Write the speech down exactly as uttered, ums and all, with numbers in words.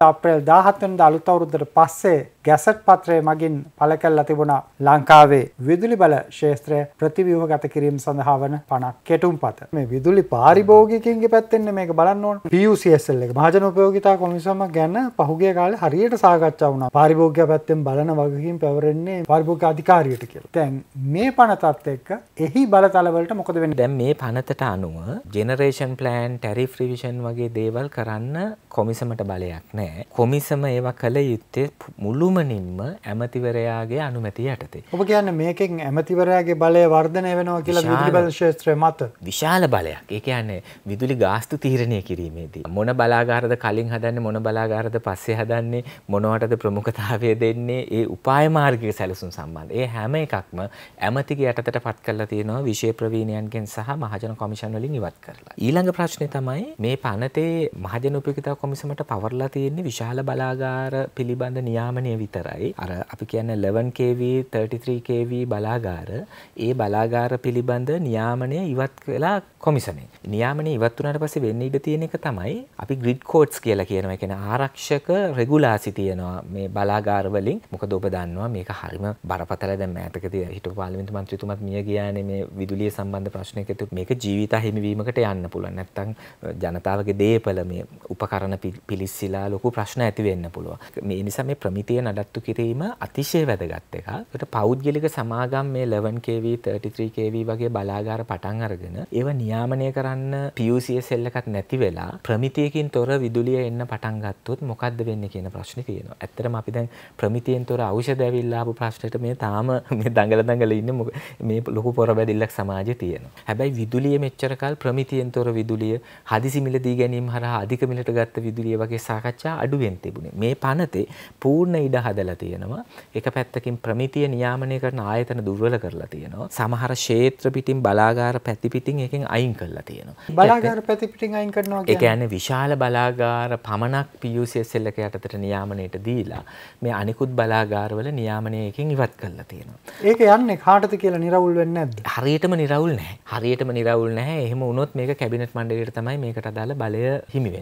අප්‍රේල් දාහත් වෙනිදා අලුත් අවුරුද්දට පස්සේ ගැසට් පත්‍රය මගින් පළ කරලා තිබුණා ලංකාවේ විදුලි බල ක්ෂේත්‍රය ප්‍රතිව්‍යුහගත කිරීම සඳහා වන පනක් කෙටුම්පත. මේ විදුලි පාරිභෝගිකයින්ගේ පැත්තෙන් මේක බලන්න ඕන. P U C S L එක මහජන උපයෝගිතා කොමිසම ගැන පහුගිය කාලේ හරියට සාකච්ඡා වුණා. පාරිභෝගිකයා පැත්තෙන් බලන වගකීම් පැවරෙන්නේ පාරිභෝගික අධිකාරියට කියලා. දැන් මේ පනතත් එක්ක එහි බලතල වලට මොකද වෙන්නේ? දැන් මේ පනතට අනුව ජෙනරේෂන් ප්ලෑන්, ටැරිෆ් රිවිෂන් වගේ දේවල් කරන්න කොමිසමට බලයක් නැහැ. කොමිසම ඒවා කළ යුත්තේ මුළුමනින්ම ඇමතිවරයාගේ අනුමැතිය යටතේ. ඔබ කියන්නේ මේකෙන් ඇමතිවරයාගේ බලය වර්ධනය වෙනවා කියලා විදුලි බල ක්ෂේත්‍රය මත විශාල බලයක්. ඒ කියන්නේ විදුලි ගාස්තු තීරණය කිරීමේදී මොන බලාගාරද කලින් හදන්නේ, මොන බලාගාරද පස්සේ හදන්නේ, මොනවටද ප්‍රමුඛතාවය දෙන්නේ, ඒ උපාය මාර්ගික සැලසුම් සම්බන්ධ. ඒ හැම එකක්ම ඇමතිගේ යටතට පත් කරලා තියෙනවා විශේෂ ප්‍රවීණයන්ගෙන් සහ මහජන කොමිෂන් වලින් ඉවත් කරලා. ඊළඟ ප්‍රශ්නේ තමයි මේ පනතේ මහජන උපයෝගිතා කොමිසමට පවර්ලා තියෙන්නේ විශාල බලාගාර පිළිබඳ නියාමනය විතරයි. අර අපි කියන්නේ eleven K V thirty-three K V බලාගාර, ඒ බලාගාර පිළිබඳ නියාමනය ඉවත් කළා කොමිසමෙන්. නියාමනය ඉවත් වුණාට පස්සේ වෙන්න ඉඩ තියෙන එක තමයි අපි ග්‍රිඩ් කෝඩ්ස් කියලා කියනවා. ඒ කියන්නේ ආරක්ෂක රෙගුලාසි තියෙනවා මේ බලාගාර වලින්. මොකද ඔබ දන්නවා මේක හරිම බරපතල. දැන් මෑතකදී හිටපු පාර්ලිමේන්තු මන්ත්‍රීතුමත් මිය ගියානේ මේ විදුලිය සම්බන්ධ ප්‍රශ්නයකට. මේක ජීවිත හිමිවීමකට යන්න පුළුවන්. නැත්තම් ජනතාවගේ දේපල මේ උපකරණ පිලිස්සිලා ලොකු ප්‍රශ්න ඇති වෙන්න පුළුවන්. මේ නිසා මේ ප්‍රමිතිය නඩත්තු කිරීම අතිශය වැදගත් එකක්. ඒකට පෞද්ගලික සමාගම් මේ eleven K V thirty-three K V වගේ බලාගාර පටන් අරගෙන ඒව නියාමනය කරන්න P U C S L එකක් නැති වෙලා ප්‍රමිතියකින් තොර විදුලිය එන්න පටන් ගත්තොත් මොකද්ද වෙන්නේ කියන ප්‍රශ්නේ තියෙනවා. ඇත්තටම අපි දැන් ප්‍රමිතියෙන් තොර ඖෂධ ඇවිල්ලා ආපු ප්‍රශ්නෙට මේ තාම මේ දඟල දඟල ඉන්නේ මේ ලොකු පොරබැදිල්ලක් සමාජයේ තියෙනවා. හැබැයි විදුලිය මෙච්චර කල් ප්‍රමිතියෙන් තොර විදුලිය හදිසි මිල දී ගැනීම හරහා අධික මිලට ගත්ත විදුලිය වගේ සාකච්ඡා අඩුවෙන් තිබුණේ. මේ පනතේ පූර්ණ ඉඩ හදලා තියෙනවා. එක පැත්තකින් ප්‍රමිතිය නියාමනය කරන ආයතන දුර්වල කරලා තියෙනවා. සමහර ක්ෂේත්‍ර පිටින් බලාගාර පැති පිටින් එකෙන් අයින් කරලා තියෙනවා. බලාගාර පැති පිටින් අයින් කරනවා කියන්නේ ඒ කියන්නේ විශාල බලාගාර පමණක් P U C S L එක යටතට නියාමනයට දීලා මේ අනිකුත් බලාගාරවල නියාමනය එකෙන් ඉවත් කරලා තියෙනවා. ඒක යන්නේ කාටද කියලා නිරවුල් වෙන්නේ නැද්ද? හරියටම නිරවුල් නැහැ. හරියටම නිරවුල් නැහැ. එහෙම වුණොත් මේක කැබිනට් මණ්ඩලයට තමයි මේකට අදාළ බලය හිමි වෙන්නේ.